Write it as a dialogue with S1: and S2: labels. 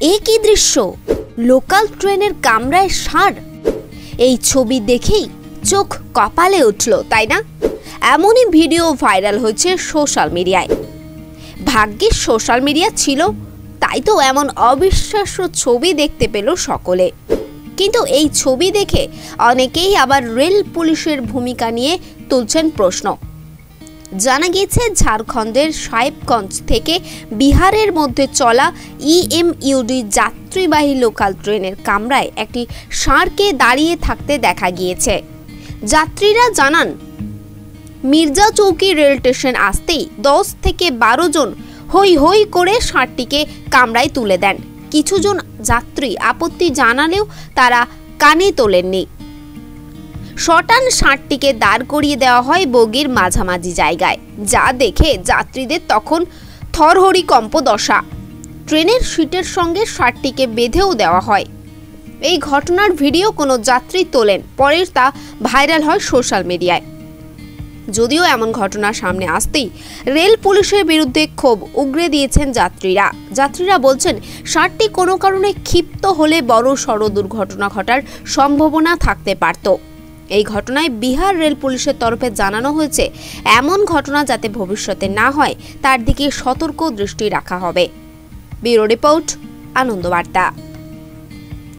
S1: এ কি দৃশ্য! লোকাল ট্রেনের কামরায় ষাঁড়! এই ছবি দেখেই চোখ কপালে উঠল, তাই না? এমনই ভিডিও ভাইরাল হয়েছে সোশ্যাল মিডিয়ায়। ভাগ্যিস সোশ্যাল মিডিয়া ছিল, তাই তো এমন অবিশ্বাস্য ছবি দেখতে পেল সকলে। কিন্তু এই ছবি দেখে অনেকেই আবার রেল পুলিশের ভূমিকা নিয়ে তুলছেন প্রশ্ন। জানা গিয়েছে, ঝাড়খণ্ডের সাহেবগঞ্জ থেকে বিহারের মধ্যে চলা EMUD যাত্রীবাহী লোকাল ট্রেনের কামরায় একটি ষাঁড়কে দাঁড়িয়ে থাকতে দেখা গিয়েছে। যাত্রীরা জানান, মির্জা চৌকি রেল স্টেশন আসতেই 10 থেকে 12 জন হই হই করে ষাঁড়টিকে কামরায় তুলে দেন। কিছুজন যাত্রী আপত্তি জানালেও তারা কানে তোলেননি। শটান ষাঁড়টিকে দাঁড় করিয়ে দেওয়া হয় বগির মাঝামাঝি জায়গায়, যা দেখে যাত্রীদের তখন থরহরিকম্প দশা। ট্রেনের সিটের সঙ্গে ষাঁড়টিকে বেঁধেও দেওয়া হয়। এই ঘটনার ভিডিও কোনো যাত্রী তোলেন, পরে তা ভাইরাল হয় সোশ্যাল মিডিয়ায়। যদিও এমন ঘটনা সামনে আসতেই রেল পুলিশের বিরুদ্ধে ক্ষোভ উগরে দিয়েছেন যাত্রীরা বলছেন, ষাঁড়টি কোনো কারণে ক্ষিপ্ত হলে বড় সড় দুর্ঘটনা ঘটার সম্ভাবনা থাকতে পারত। এই ঘটনায় বিহার রেল পুলিশের তরফে জানানো হয়েছে, এমন ঘটনা যাতে ভবিষ্যতে না হয় তার দিকে সতর্ক দৃষ্টি রাখা হবে। Bureau report, Anandabarta.